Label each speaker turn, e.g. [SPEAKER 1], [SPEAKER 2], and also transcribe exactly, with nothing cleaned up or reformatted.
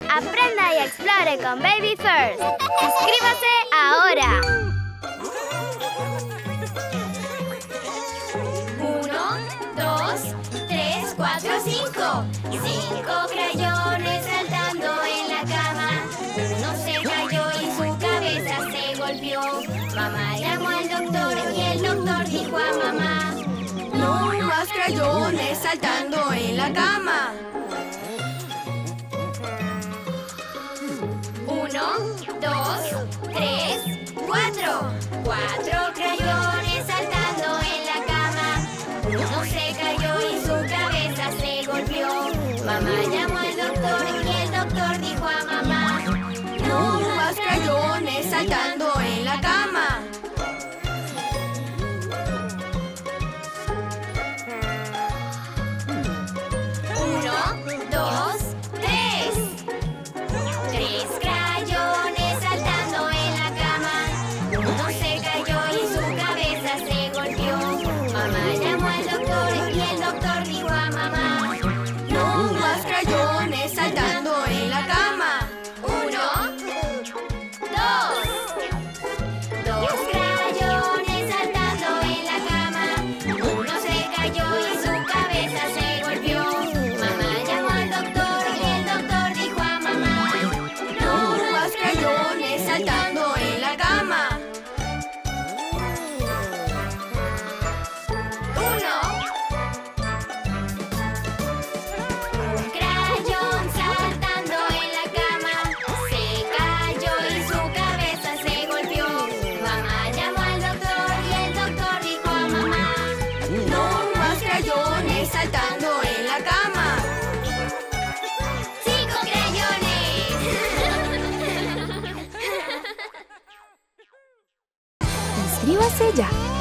[SPEAKER 1] Aprenda y explore con Baby First. ¡Suscríbase ahora!
[SPEAKER 2] Uno, dos, tres, cuatro, cinco. Cinco crayones saltando en la cama. Uno se cayó y su cabeza se golpeó. Mamá llamó al doctor y el doctor dijo a mamá:
[SPEAKER 3] no más crayones saltando en la cama.
[SPEAKER 2] Uno, dos, tres, cuatro. Cuatro crayones saltando en la cama. Uno se cayó y su cabeza se golpeó. Mamá llamó al doctor y el doctor dijo a mamá:
[SPEAKER 3] no más crayones saltando en la cama.
[SPEAKER 2] Uno, dos, tres. Tres crayones saltando en la cama. Uno se cayó y su cabeza se golpeó. Mamá llamó al doctor y el doctor dijo a mamá:
[SPEAKER 3] no más crayones saltando en la cama.
[SPEAKER 2] Uno, dos. Dos crayones saltando en la cama. Uno se cayó y su cabeza se golpeó. Mamá llamó al doctor y el doctor dijo a mamá:
[SPEAKER 3] no más crayones saltando en la cama.
[SPEAKER 2] Uno. Un crayón saltando en la cama. Se cayó y su cabeza se golpeó. Mamá llamó al doctor y el doctor dijo a mamá:
[SPEAKER 3] no más crayones saltando en la cama.
[SPEAKER 2] ¡Cinco crayones!
[SPEAKER 4] Inscríbase ya.